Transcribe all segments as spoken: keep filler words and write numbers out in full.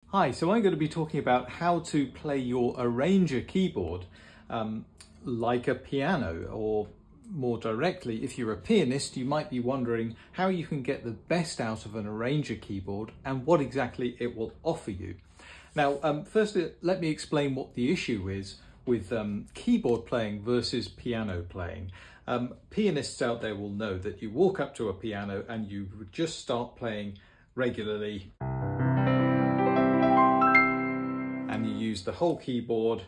Hi, so I'm going to be talking about how to play your arranger keyboard um, like a piano, or more directly, if you're a pianist, you might be wondering how you can get the best out of an arranger keyboard and what exactly it will offer you. Now, um, firstly, let me explain what the issue is with um, keyboard playing versus piano playing. Um, pianists out there will know that you walk up to a piano and you just start playing regularly, and you use the whole keyboard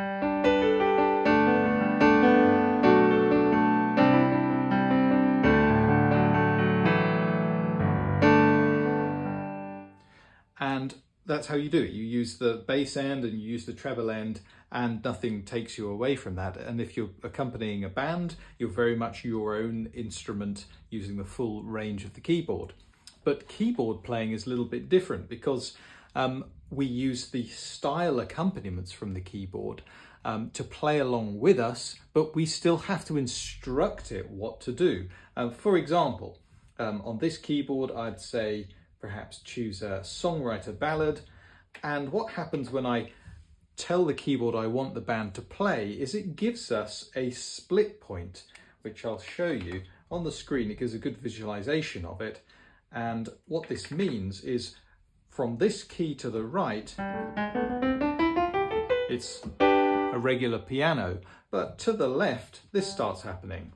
and that's how you do it. You use the bass end and you use the treble end, and nothing takes you away from that. And if you're accompanying a band, you're very much your own instrument using the full range of the keyboard. But keyboard playing is a little bit different because um, we use the style accompaniments from the keyboard um, to play along with us, but we still have to instruct it what to do. Um, for example, um, on this keyboard, I'd say perhaps choose a songwriter ballad. And what happens when I tell the keyboard I want the band to play is it gives us a split point, which I'll show you on the screen. It gives a good visualization of it. And what this means is from this key to the right, it's a regular piano, but to the left, this starts happening.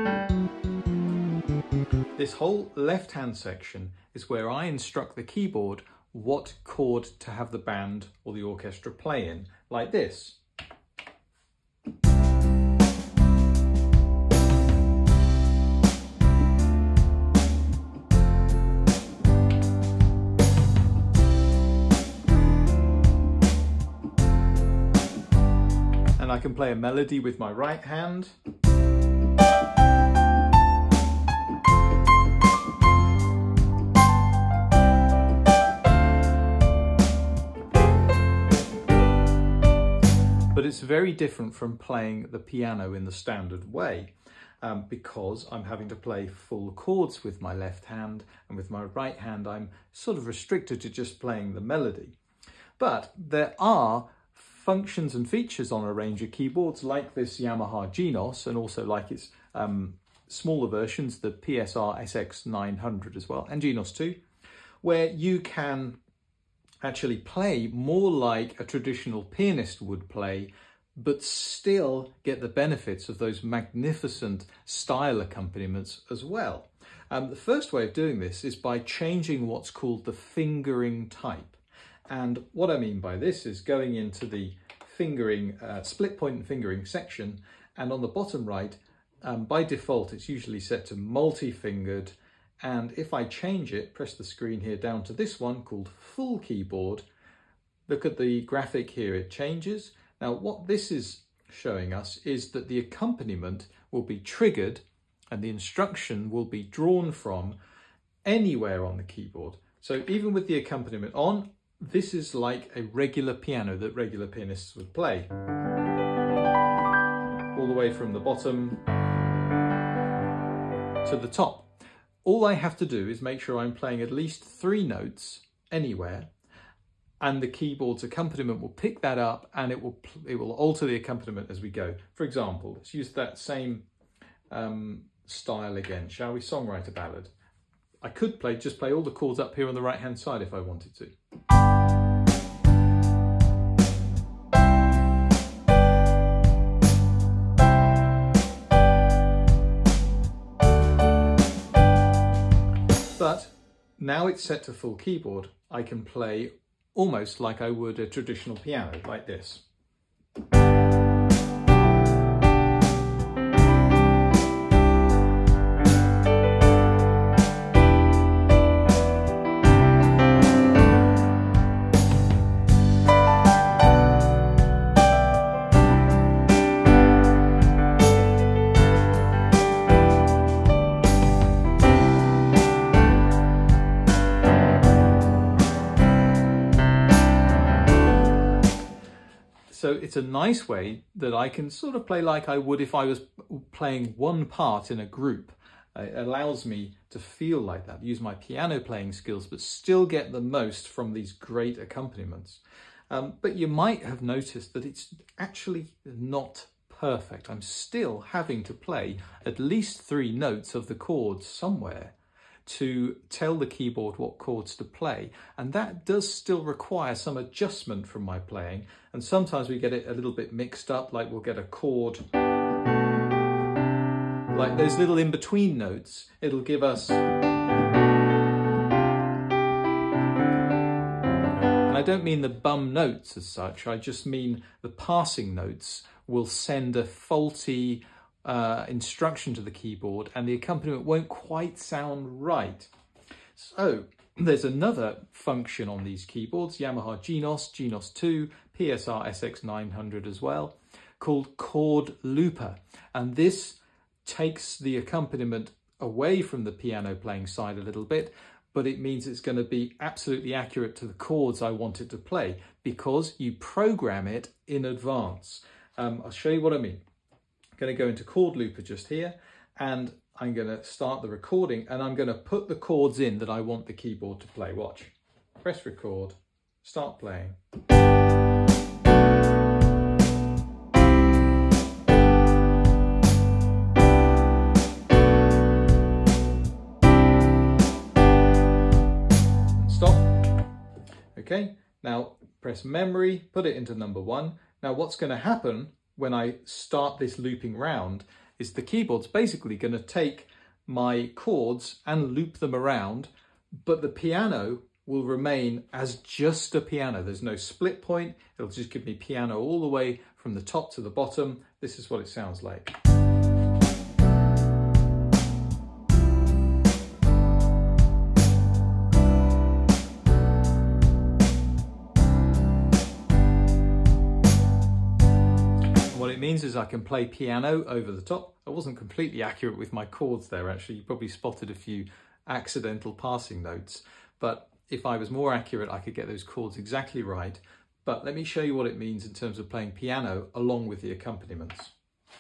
This whole left-hand section is where I instruct the keyboard what chord to have the band or the orchestra play in, like this. And I can play a melody with my right hand. But it's very different from playing the piano in the standard way, um, because I'm having to play full chords with my left hand, and with my right hand I'm sort of restricted to just playing the melody. But there are functions and features on arranger keyboards like this Yamaha Genos, and also like its um, smaller versions, the P S R S X nine hundred as well, and Genos too, where you can actually play more like a traditional pianist would play, but still get the benefits of those magnificent style accompaniments as well. Um, the first way of doing this is by changing what's called the fingering type. And what I mean by this is going into the fingering, uh, split point and fingering section, and on the bottom right, um, by default, it's usually set to multi-fingered. And if I change it, press the screen here down to this one called full keyboard, look at the graphic here, it changes. Now what this is showing us is that the accompaniment will be triggered and the instruction will be drawn from anywhere on the keyboard. So even with the accompaniment on, this is like a regular piano that regular pianists would play. All the way from the bottom to the top. All I have to do is make sure I'm playing at least three notes anywhere, and the keyboard's accompaniment will pick that up, and it will it will alter the accompaniment as we go. For example, let's use that same um, style again, shall we? Songwriter ballad. I could play just play all the chords up here on the right hand side if I wanted to. But now it's set to full keyboard, I can play almost like I would a traditional piano, like this. So it's a nice way that I can sort of play like I would if I was playing one part in a group. It allows me to feel like that, use my piano playing skills, but still get the most from these great accompaniments. Um, but you might have noticed that it's actually not perfect. I'm still having to play at least three notes of the chords somewhere to tell the keyboard what chords to play. And that does still require some adjustment from my playing. And sometimes we get it a little bit mixed up, like we'll get a chord, like those little in-between notes. It'll give us, and I don't mean the bum notes as such, I just mean the passing notes will send a faulty uh, instruction to the keyboard and the accompaniment won't quite sound right. So there's another function on these keyboards, Yamaha G N O S, G N O S two, P S R S X nine hundred as well, called chord looper. And this takes the accompaniment away from the piano playing side a little bit, but it means it's going to be absolutely accurate to the chords I want it to play because you program it in advance. Um, I'll show you what I mean. I'm going to go into chord looper just here, and I'm going to start the recording, and I'm going to put the chords in that I want the keyboard to play. Watch. Press record, start playing. Okay, now press memory, put it into number one. Now what's going to happen when I start this looping round is the keyboard's basically going to take my chords and loop them around, but the piano will remain as just a piano. There's no split point. It'll just give me piano all the way from the top to the bottom. This is what it sounds like. What it means is I can play piano over the top. I wasn't completely accurate with my chords there, actually. You probably spotted a few accidental passing notes, but if I was more accurate, I could get those chords exactly right. But let me show you what it means in terms of playing piano along with the accompaniments.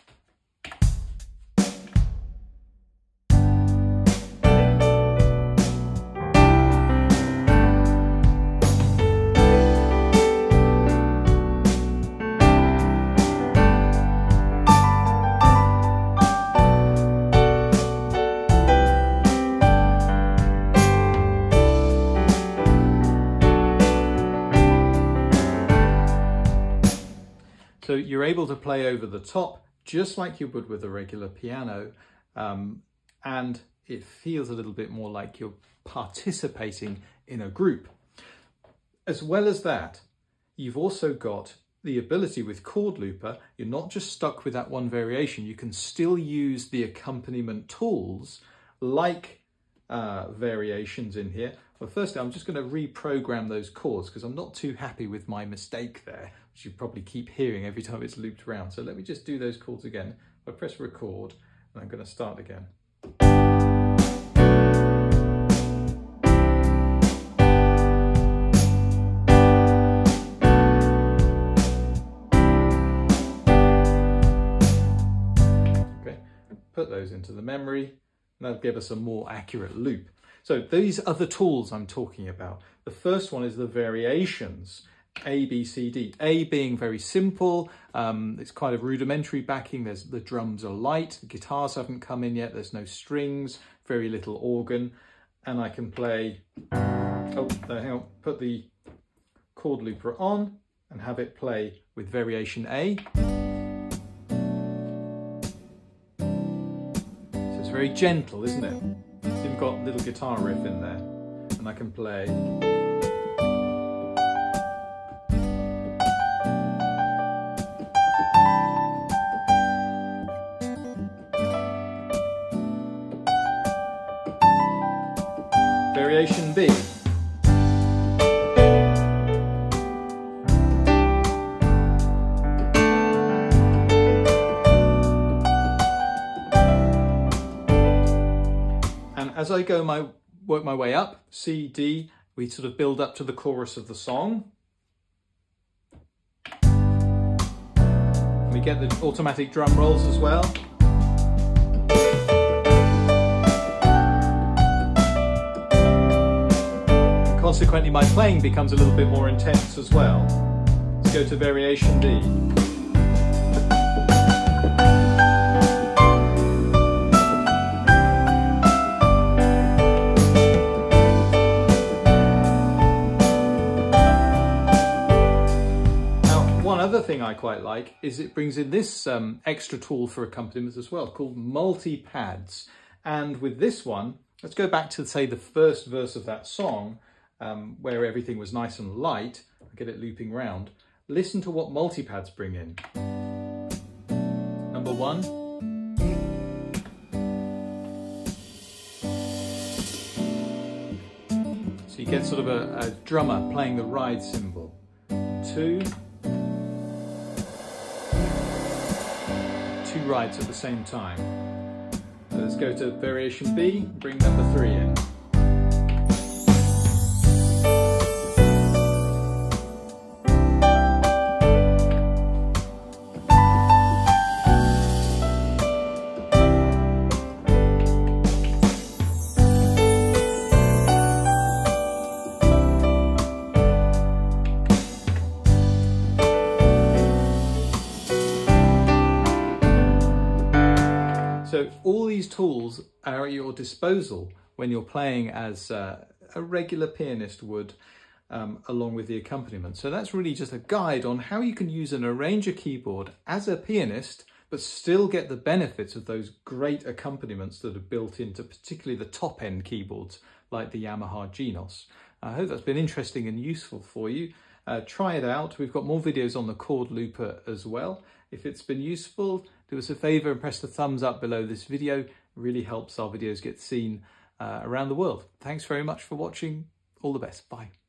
So you're able to play over the top just like you would with a regular piano, um, and it feels a little bit more like you're participating in a group. As well as that, you've also got the ability with chord looper, you're not just stuck with that one variation, you can still use the accompaniment tools like uh, variations in here. Well, firstly, I'm just going to reprogram those chords because I'm not too happy with my mistake there, which you probably keep hearing every time it's looped around. So let me just do those chords again. I press record and I'm going to start again. Okay, put those into the memory and that'll give us a more accurate loop. So these are the tools I'm talking about. The first one is the variations, A, B, C, D. A being very simple, um, it's quite a rudimentary backing. There's, the drums are light, the guitars haven't come in yet, there's no strings, very little organ, and I can play, oh, hang on, put the chord looper on and have it play with variation A. So it's very gentle, isn't it? It's even got a little guitar riff in there, and I can play. Variation B. And as I go my work my way up, C, D, we sort of build up to the chorus of the song. We get the automatic drum rolls as well. consequently my playing becomes a little bit more intense as well. Let's go to variation D. Another thing I quite like is it brings in this um, extra tool for accompaniments as well, called multi-pads. And with this one, let's go back to, say, the first verse of that song, um, where everything was nice and light. I'll get it looping round. Listen to what multi-pads bring in. Number one. So you get sort of a, a drummer playing the ride cymbal. Two. Two rides at the same time. So let's go to variation B, bring number three in. So all these tools are at your disposal when you're playing as uh, a regular pianist would, um, along with the accompaniment. So that's really just a guide on how you can use an arranger keyboard as a pianist, but still get the benefits of those great accompaniments that are built into particularly the top end keyboards like the Yamaha Genos. I hope that's been interesting and useful for you. Uh, try it out. We've got more videos on the chord looper as well. If it's been useful, do us a favour and press the thumbs up below this video. It really helps our videos get seen uh, around the world. Thanks very much for watching. All the best. Bye.